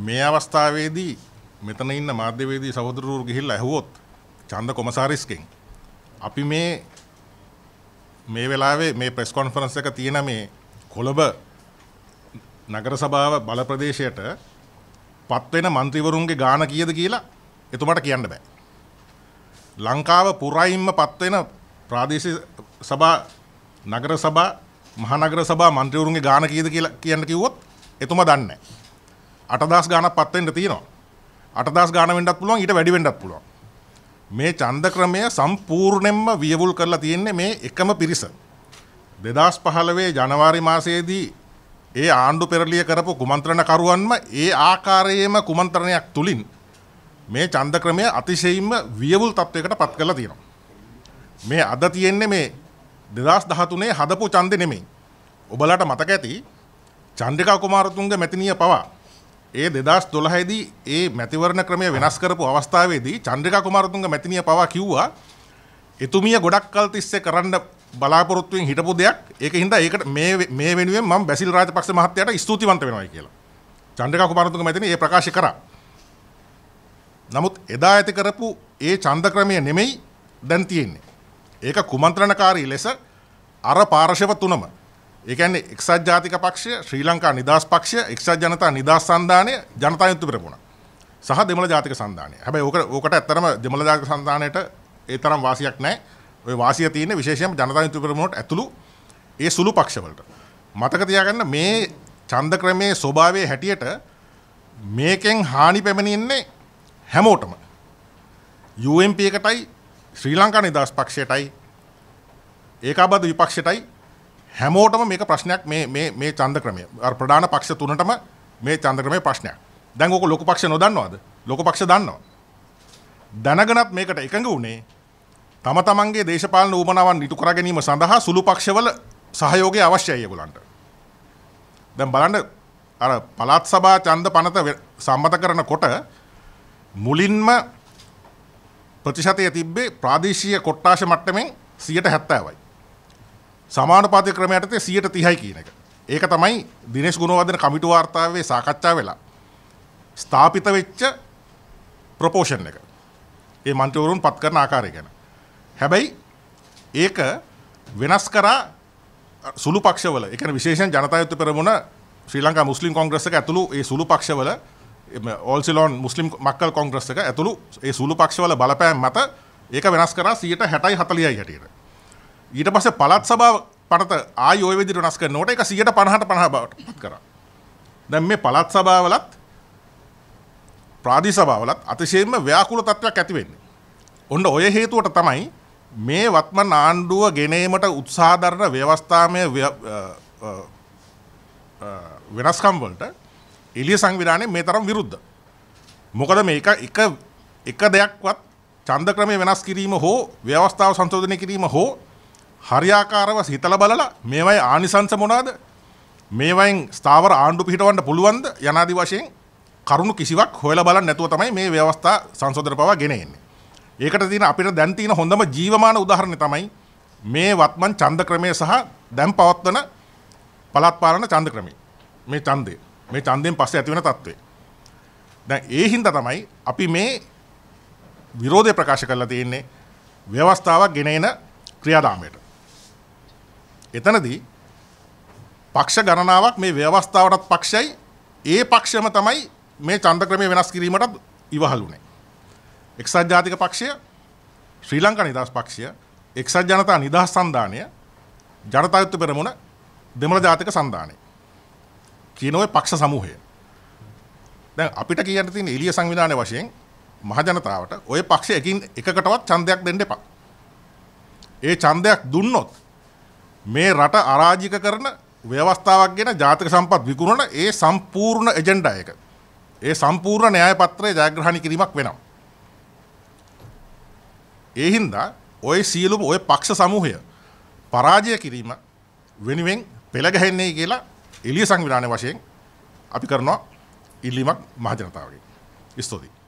මේ අවස්ථාවේදී මෙතන ඉන්න මාධ්‍යවේදී සහෝදරවරු ගිහිල්ලා ඇහුවොත් ඡන්ද කොමසාරිස්ගෙන් අපි මේ වෙලාවේ මේ ප්‍රෙස් කොන්ෆරන්ස් එක තියෙන මේ කොළඹ නගර සභාව බල ප්‍රදේශයට පත් වෙන മന്ത്രിවරුන්ගේ ගාණ කීයද කියලා එතුමාට කියන්න බෑ. ලංකාව පුරයින්ම පත් වෙන ප්‍රාදේශීය සභා නගර සභා මහනගර සභා മന്ത്രിවරුන්ගේ ගාණ කීයද කියලා කියන්න කිව්වොත් එතුමා දන්නේ නැහැ. 8000 ගාණක් පත් වෙන්න තියෙනවා. 8000 ගාණ වෙන්නත් පුළුවන් ඊට වැඩි වෙන්නත් පුළුවන්. මේ ඡන්ද ක්‍රමය සම්පූර්ණයෙන්ම වියවුල් කරලා තියෙන්නේ මේ එකම පිරිස. 2015 ජනවාරි මාසයේදී ඒ ආණ්ඩු පෙරළිය කරපු කුමන්ත්‍රණකරුවන්ම ඒ ආකාරයේම කුමන්ත්‍රණයක් තුලින් මේ ඡන්ද ක්‍රමය අතිශයින්ම වියවුල් තත්වයකට පත් කරලා තියෙනවා. මේ අද තියෙන්නේ මේ 2013 හදපු ඡන්දෙ නෙමෙයි. ඔබලාට මතක ඇති චන්ද්‍රිකා කුමාරතුංග මැතිණිය පවා ඒ 2012 දී ඒ මැතිවරණ ක්‍රමය වෙනස් කරපු අවස්ථාවේදී චන්ද්‍රිකා කුමාරතුංග මැතිණිය පවා කිව්වා එතුමිය ගොඩක් කල් තිස්සේ කරන්න බලාපොරොත්තුෙන් හිටපු දෙයක් ඒකින්ද ඒකට මේ වෙනුවෙන් මම බැසිල් රාජපක්ෂ මහත්තයාට ස්තුතිවන්ත වෙනවායි කියලා. චන්ද්‍රිකා කුමාරතුංග මැතිණිය ඒ ප්‍රකාශ කරා. නමුත් එදා ඇති කරපු ඒ ඡන්ද ක්‍රමය නෙමෙයි දැන් තියෙන්නේ. ඒක කුමන්ත්‍රණකාරී ලෙස අර පාර්ශව තුනම ඒ කියන්නේ එක්සත් ජාතික පක්ෂය, ශ්‍රී ලංකා නිදහස් පක්ෂය, එක්සත් ජනතා නිදහස් සන්ධානය, ජනතා විමුක්ති පෙරමුණ සහ දෙමළ ජාතික සන්ධානය. හැබැයි ඕකට ඇත්තටම දෙමළ ජාතික සන්ධානයට ඒ තරම් වාසියක් නැහැ. ওই වාසිය තියෙන්නේ විශේෂයෙන්ම ජනතා විමුක්ති පෙරමුණට ඇතුළු ඒ සුළු පක්ෂවලට. මතක තියාගන්න මේ ඡන්ද ක්‍රමයේ ස්වභාවයේ හැටියට මේකෙන් හානි පැමිණෙන්නේ හැමෝටම. UMP එකටයි, ශ්‍රී ලංකා නිදහස් පක්ෂයටයි, ඒකාබද්ධ විපක්ෂයටයි හැමෝටම මේක ප්‍රශ්නයක් මේ ඡන්ද ක්‍රමය. අර ප්‍රධාන පක්ෂ තුනටම මේ ඡන්ද ක්‍රමයේ ප්‍රශ්නයක්. දැන් ඕක ලොකු පක්ෂ නොදන්නවද? ලොකු පක්ෂ දන්නවා. දැනගෙනත් මේකට එකඟ වුණේ තම තමන්ගේ දේශපාලන උවමනාවන් ඉටු කර ගැනීම සඳහා සුළු පක්ෂවල සහයෝගය අවශ්‍යයි ඒගොල්ලන්ට. දැන් බලන්න අර පළාත් සභා ඡන්ද පනත සම්මත කරනකොට මුලින්ම ප්‍රතිශතය තිබ්බේ ප්‍රාදේශීය කොට්ටාශ මට්ටමින් 70%යි. සමානුපාතික ක්‍රමයට 30%යි කියන එක. ඒක තමයි දිනේෂ් ගුණවර්ධන කමිටු වාර්තාවේ සාකච්ඡා වෙලා ස්ථාපිත වෙච්ච ප්‍රොපෝෂන් එක. ඒ මන්ත්‍රීවරුන් පත් කරන ආකාරය ගැන. හැබැයි ඒක වෙනස් කරා සුළු පක්ෂවල. ඒ කියන්නේ විශේෂයෙන් ජනතා විමුක්ති පෙරමුණ, ශ්‍රී ලංකා මුස්ලිම් කොංග්‍රස් එක ඇතුළු ඒ සුළු පක්ෂවල all Ceylon Muslim Makkal Congress එක ඇතුළු ඒ සුළු පක්ෂවල බලපෑම් මත ඒක වෙනස් කරා 60%යි 40යි හැටියට. ඊට පස්සේ පළාත් සභාව පනත ආයි ওই විදිහට වෙනස් කරනකොට ඒක 50%ට 50 බවට පත් කරා. දැන් මේ පළාත් සභාවලත් ප්‍රාදේශීය සභාවලත් අතිශයින්ම ව්‍යාකූල තත්ත්වයක් ඇති වෙන්නේ. ඔන්න ඔය හේතුවට තමයි මේ වත්මන් ආණ්ඩුව ගෙනීමට උත්සාහ දරන ව්‍යවස්ථාමය වෙනස්කම් වලට එළිය සංවිධානයේ මේ තරම් විරුද්ධ. මොකද මේක එක දෙයක්වත් ඡන්ද ක්‍රමය වෙනස් කිරීම හෝ ව්‍යවස්ථාව සංශෝධනය කිරීම හෝ හරියාකාරව හිතලා බලලා මේවයි ආනිසංස මොනවාද? මේවයින් ස්ථාවර ආණ්ඩු පිහිටවන්න පුළුවන්ද? යනාදී වශයෙන් කරුණු කිසිවක් හොයලා බලන්න නැතුව තමයි මේ ව්‍යවස්ථා සංශෝධන පවා ගෙන එන්නේ. ඒකට තියෙන අපිට දැන් තියෙන හොඳම ජීවමාන උදාහරණය තමයි මේ වත්මන් ඡන්ද ක්‍රමය සහ දැන් පවත්වන පළාත් පාලන ඡන්ද ක්‍රමය. මේ ඡන්දයෙන් පස්සේ ඇති වෙන තත්ත්වය. දැන් ඒ හින්දා තමයි අපි මේ විරෝධය ප්‍රකාශ කරලා තියෙන්නේ ව්‍යවස්ථාවක් ගෙන එන ක්‍රියාදාමයට. එතනදී පක්ෂ ගණනාවක් මේ ව්‍යවස්ථාවටත් පක්ෂයි ඒ පක්ෂම තමයි මේ ඡන්ද ක්‍රමය වෙනස් කිරීමට ඉවහලුනේ. එක්සත් ජාතික පක්ෂය, ශ්‍රී ලංකා නිදහස් පක්ෂය, එක්සත් ජනතා නිදහස් සන්ධානය, ජනතා විමුක්ති පෙරමුණ, දෙමළ ජාතික සන්ධානය කියන ඔය පක්ෂ සමූහය. දැන් අපිට කියන්න තියෙන එළිය සංවිධානයේ වශයෙන් මහ ජනතාවට ඔය පක්ෂ එකකටවත් ඡන්දයක් දෙන්න එපා. ඒ ඡන්දයක් දුන්නොත් මේ රට අරාජික කරන ව්‍යවස්ථාවක් ගැන ජාතික සම්පත් විකුණන ඒ සම්පූර්ණ එජෙන්ඩා එක. ඒ සම්පූර්ණ න්‍යාය පත්‍රය ජයග්‍රහණය කිරීමක් වෙනවා. ඒ හින්දා ඔය සියලුම ඔය පක්ෂ සමූහය පරාජය කිරීම වෙනුවෙන් පෙළ ගැහෙන්නේ කියලා එළිය සංවිධානයේ වශයෙන් අපි කරනවා ඉල්ලීමක් මහ ජනතාවගෙන්. ස්තුතියි.